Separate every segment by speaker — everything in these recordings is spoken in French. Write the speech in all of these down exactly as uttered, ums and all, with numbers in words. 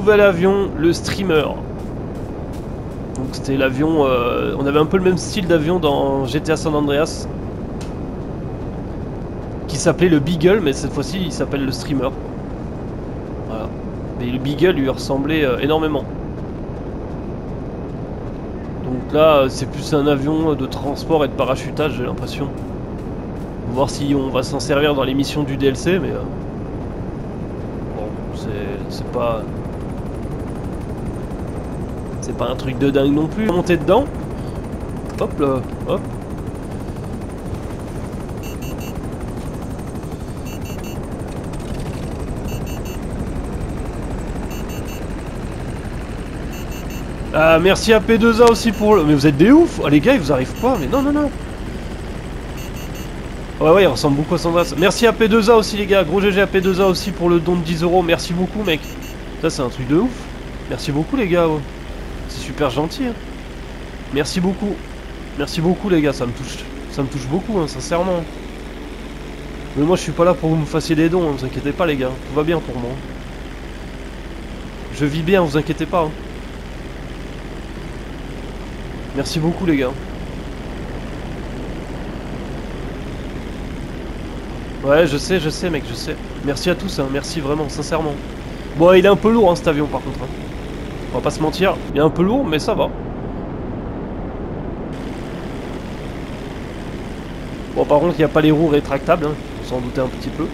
Speaker 1: nouvel avion, le Streamer. Donc c'était l'avion, euh, on avait un peu le même style d'avion dans G T A San Andreas, qui s'appelait le Beagle, mais cette fois-ci il s'appelle le Streamer. Voilà. Mais le Beagle lui ressemblait euh, énormément. Donc là c'est plus un avion de transport et de parachutage, j'ai l'impression. On va voir si on va s'en servir dans les missions du D L C, mais... Euh... Bon, c'est pas... C'est pas un truc de dingue non plus. Monter dedans. Hop là, hop. Ah, merci à P deux A aussi pour le... Mais vous êtes des ouf. Oh, les gars, ils vous arrivent pas. Mais non, non, non. Ouais, ouais, il ressemble beaucoup à Sandras. Merci à P deux A aussi, les gars. Gros G G à P deux A aussi pour le don de dix euros. Merci beaucoup, mec. Ça, c'est un truc de ouf. Merci beaucoup, les gars. Ouais. C'est super gentil. Hein. Merci beaucoup. Merci beaucoup, les gars. Ça me touche, ça me touche beaucoup, hein, sincèrement. Mais moi, je suis pas là pour que vous me fassiez des dons. Hein, vous inquiétez pas, les gars. Tout va bien pour moi. Je vis bien, vous inquiétez pas. Hein. Merci beaucoup, les gars. Ouais, je sais, je sais, mec, je sais. Merci à tous, hein, merci vraiment, sincèrement. Bon, il est un peu lourd, hein, cet avion, par contre. Hein. On va pas se mentir, il est un peu lourd, mais ça va. Bon, par contre, il n'y a pas les roues rétractables, hein, on s'en doutait un petit peu.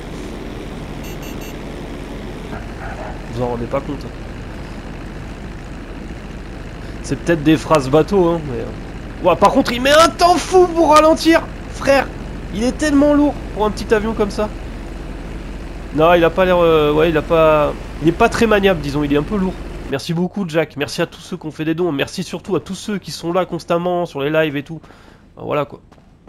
Speaker 1: Vous en rendez pas compte. Hein. C'est peut-être des phrases bateau, hein, mais... Ouais, par contre, il met un temps fou pour ralentir, frère. Il est tellement lourd pour un petit avion comme ça. Non, il a pas l'air... Euh, ouais, il a pas... Il est pas très maniable, disons, il est un peu lourd. Merci beaucoup, Jack. Merci à tous ceux qui ont fait des dons. Merci surtout à tous ceux qui sont là constamment sur les lives et tout. Ben, voilà, quoi.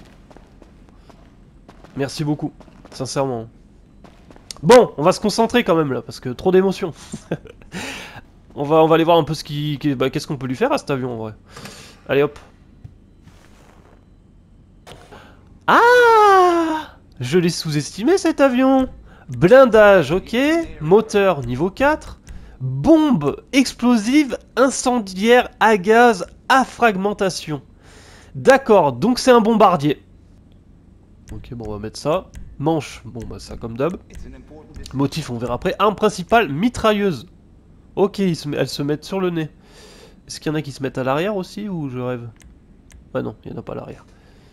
Speaker 1: Merci beaucoup, sincèrement. Bon, on va se concentrer quand même, là, parce que trop d'émotions. on, va, on va aller voir un peu ce qui... qui bah, qu'est-ce qu'on peut lui faire à cet avion, en vrai. Allez, hop. Ah! Je l'ai sous-estimé cet avion. Blindage, ok. Moteur niveau quatre. Bombe explosive incendiaire à gaz à fragmentation. D'accord, donc c'est un bombardier. Ok, bon, on va mettre ça. Manche, bon, bah ça comme d'hab. Motif, on verra après. Arme principale, mitrailleuse. Ok, ils se, elles se mettent sur le nez. Est-ce qu'il y en a qui se mettent à l'arrière aussi ou je rêve? Ah non, il n'y en a pas à l'arrière.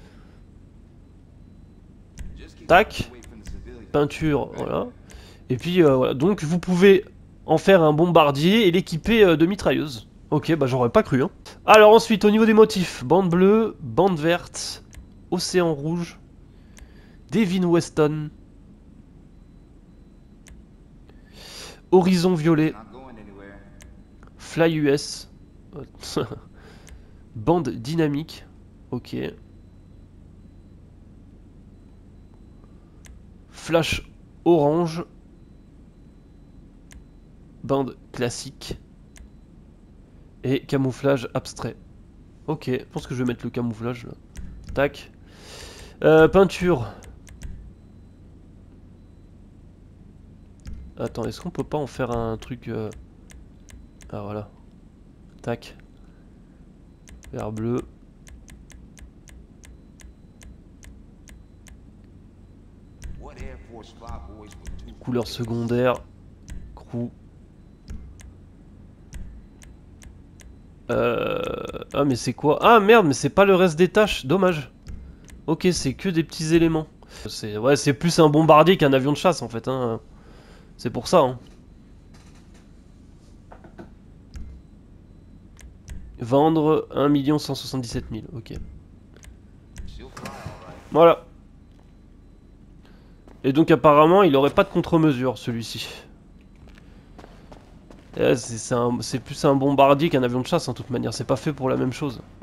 Speaker 1: Tac. Peinture, voilà. Et puis, euh, voilà. Donc, vous pouvez en faire un bombardier et l'équiper euh, de mitrailleuse. Ok, bah j'aurais pas cru. Hein. Alors, ensuite, au niveau des motifs. Bande bleue, bande verte, océan rouge, Devin Weston, horizon violet, Fly U S, bande dynamique, ok. Flash orange, bande classique et camouflage abstrait. Ok, je pense que je vais mettre le camouflage là. Tac. Euh, peinture. Attends, est-ce qu'on peut pas en faire un truc euh... Ah voilà. Tac. Vert bleu. Couleur secondaire. Crew. Euh... Ah mais c'est quoi? Ah merde, mais c'est pas le reste des tâches. Dommage. Ok, c'est que des petits éléments. C'est ouais, c'est plus un bombardier qu'un avion de chasse en fait. Hein. C'est pour ça. Hein. Vendre un million cent soixante-dix-sept mille. Ok. Voilà. Et donc apparemment il aurait pas de contre-mesure celui-ci. C'est plus un bombardier qu'un avion de chasse en toute manière, c'est pas fait pour la même chose.